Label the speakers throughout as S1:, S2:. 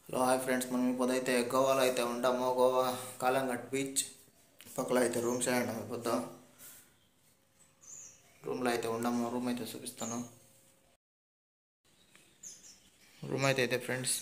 S1: Hello hi friends, మనం ఇప్పుడైతే గోవాలో అయితే ఉంటాము. గోవా కాలంగట్ బీచ్ పక్కలో అయితే రూమ్స్ అయ్యాము. ఇప్పుడు రూమ్లో అయితే ఉండము. రూమ్ అయితే చూపిస్తాను. రూమ్ అయితే ఫ్రెండ్స్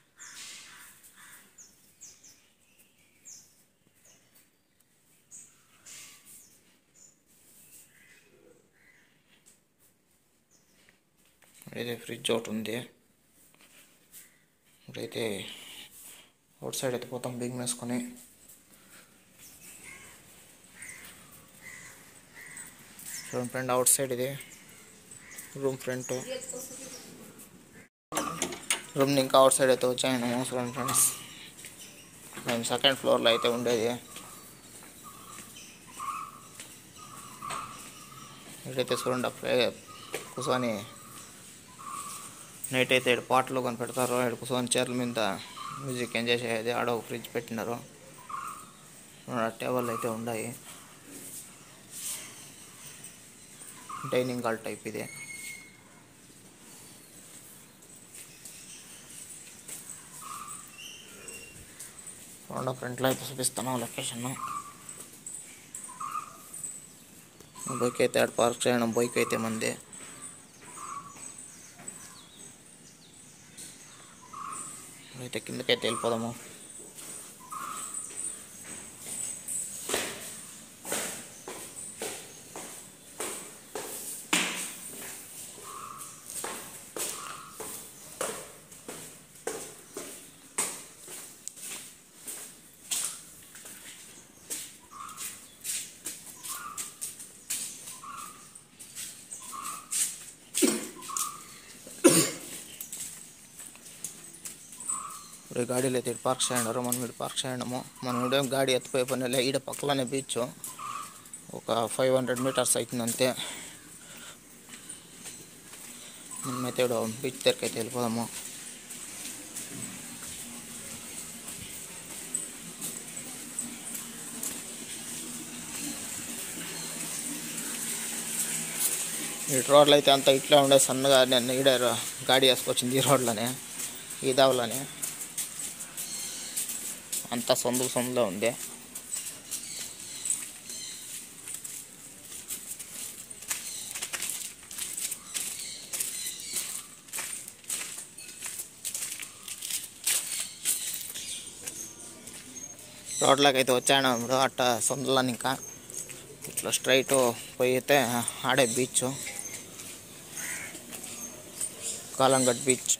S1: అయితే ఫ్రిడ్జ్ ఒకటి ఉంది. ఇప్పుడైతే అవుట్ సైడ్ అయితే పోతాం బిగ్ వేసుకొని. చూడండి ఫ్రెండ్, అవుట్ సైడ్ ఇది రూమ్ ఫ్రంట్. రూమ్ ఇంకా అవుట్ సైడ్ అయితే వచ్చాను. చూడండి ఫ్రెండ్స్, మేము సెకండ్ ఫ్లోర్లో అయితే ఉండేది. ఇక్కడైతే చూడండి అప్పుడే కూర్చొని నైట్ అయితే ఇక్కడ పాటలు కొని పెడతారు. ఇక్కడ కూర్చొని చీరల మీద మ్యూజిక్ ఎంజాయ్ చేసేది. ఆడ ఒక ఫ్రిడ్జ్ పెట్టినారు. టేబుల్ అయితే ఉన్నాయి. డైనింగ్ హాల్ టైప్ ఇది. రెండు ఫ్రంట్లో అయితే చూపిస్తాను లొకేషన్. బైక్ అయితే ఆడ పార్క్ చేయడం. బైక్ అయితే మంది. అయితే కిందకైతే వెళ్ళిపోదాము. ఇప్పుడు గాడీలు అయితే పార్క్ చేయడారు. మనం ఇక్కడ పార్క్ చేయడము. మనం ఇడేం గాడి ఎత్తిపోయే పని ఈడ పక్కలోనే బీచ్. ఒక 500 మీటర్స్ అవుతుంది అంతే. మనమైతే ఇక్కడ బీచ్ దగ్గరికి అయితే వెళ్ళిపోదాము. ఈ రోడ్లు అయితే అంతా ఇట్లా ఉండే సన్నగా. నేను ఈడ గాడి వేసుకొచ్చింది ఈ రోడ్లోనే, ఈ దావలోనే. అంతా సందులో ఉంది. రోడ్లోకి అయితే వచ్చాను ఇప్పుడు. అట్ట సందులని ఇంకా ఇట్లా స్ట్రైట్ పోయి అయితే ఆడే బీచ్, కాలంగట్ బీచ్.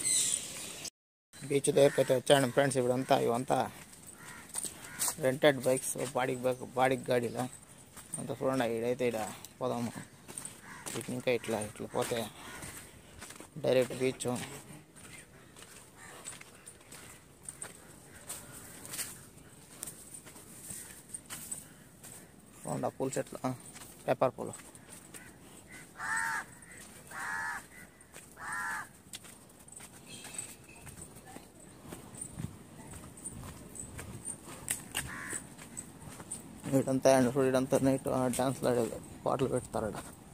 S1: బీచ్ దగ్గరికి అయితే వచ్చాను ఫ్రెండ్స్. ఇవంతా రెంటెడ్ బైక్స్, బాడీకి గాడీలో అంతా చూడండి. ఇడైతే ఇక్కడ పోదాము. ఇంకా ఇట్లా పోతే డైరెక్ట్ బీచ్. చూడండి పూల చెట్లు, పేపర్ పూలు. ఇడంతా నైట్ డాన్స్లు ఆడేది, పాటలు పెడతారు.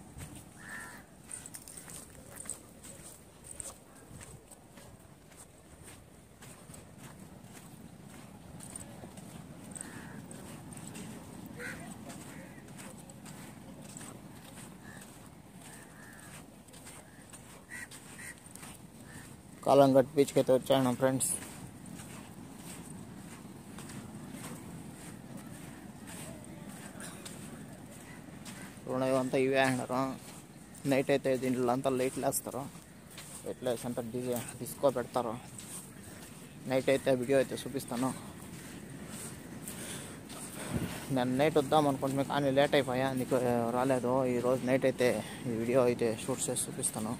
S1: కాలంగట్ బీచ్కి అయితే వచ్చాను ఫ్రెండ్స్. ఇవంతా ఇవే అంటారు. నైట్ అయితే దీంట్లో అంతా లైట్లు వేస్తారు. లైట్లు వేసి అంతా డిస్కో పెడతారు. నైట్ అయితే వీడియో అయితే చూపిస్తాను. నేను నైట్ వద్దాం అనుకుంటున్నాను కానీ లేట్ అయిపోయా, నీకు రాలేదు. ఈరోజు నైట్ అయితే ఈ వీడియో అయితే షూట్ చేసి చూపిస్తాను.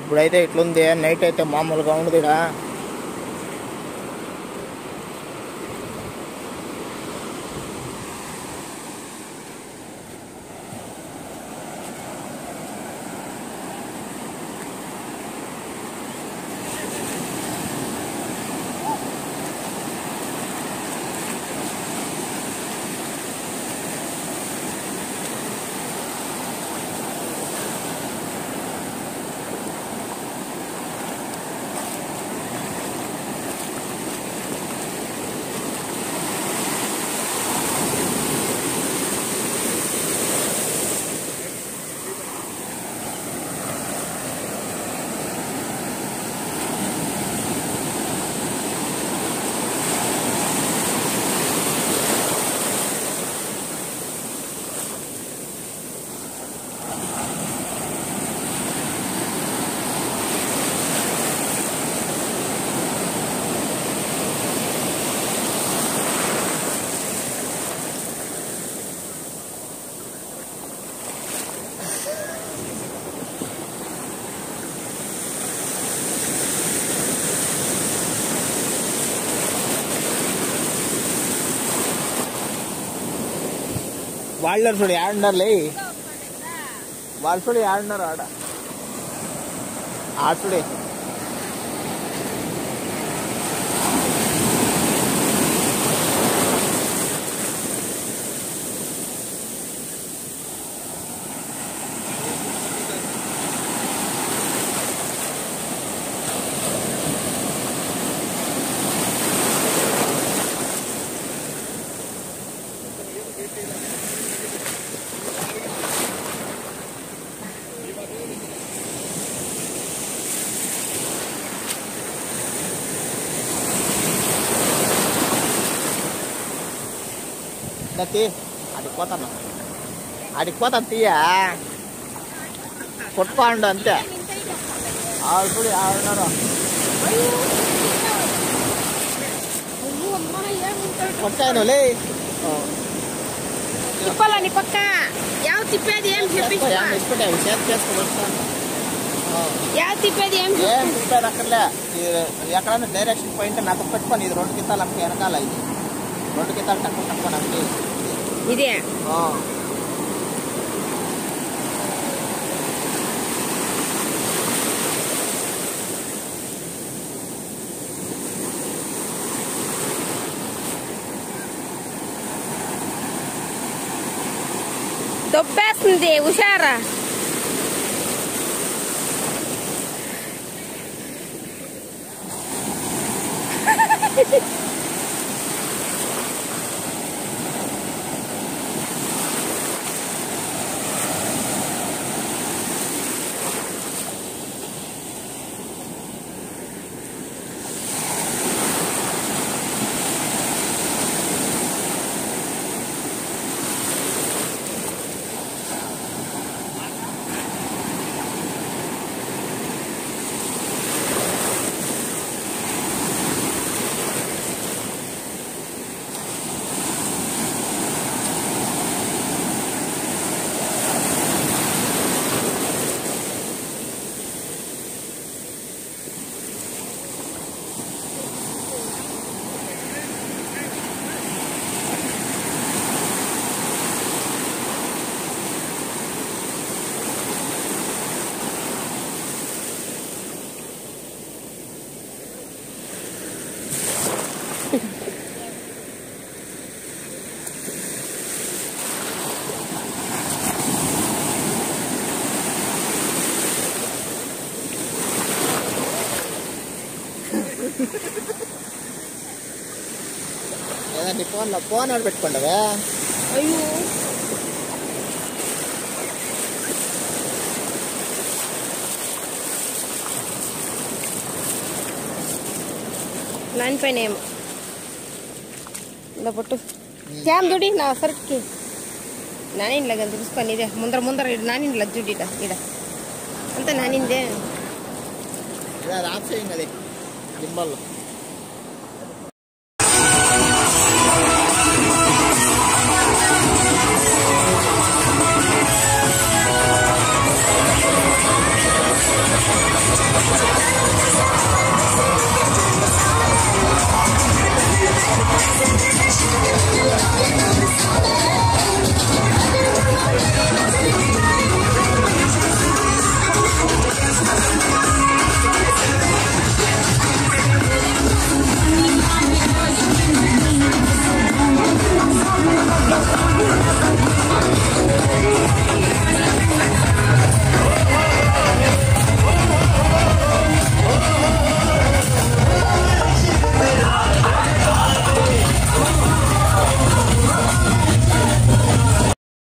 S1: ఇప్పుడైతే ఇట్లుంది, నైట్ అయితే మామూలుగా ఉండదు ఇక్కడ. వాళ్ళు చూడు ఏడున్నారులే, వాళ్ళు చూడు ఏడున్నారు ఆడ చూడే. అడిగిపోతాను తీయ కొట్టుకోండు అంతే. ఆవిడ ఆవిడన్నారు కొట్టానులే
S2: తిప్పాలని పక్క ಯಾವ తిప్పేది ఏం తిప్పేది ఏం
S1: తిప్పేది అక్కడలే. ఎక్కడైనా డైరెక్షన్ పాయింట్ నాకు పెట్టుకొని ఇది 2 కింటాలు అక్కడ వెనకాల, ఇది 2 కింటాలు తక్కువ నాకు
S2: ఇదే. దొబ్బేస్తుంది హుషారా.
S1: నీ ఫోన్ ఆడ పెట్టుకోండవే.
S2: అయ్యో నాని పైన ఏమో ఇలా పొట్టు క్యామ్ చూడి నా సరికి నాని ఇలాగ చూసుకొని ఇదే ముందర నాని ఇలా చూడి ఇడ అంతా నానిందే
S1: ఆఫ్ చేయండి అది గింబల్లో.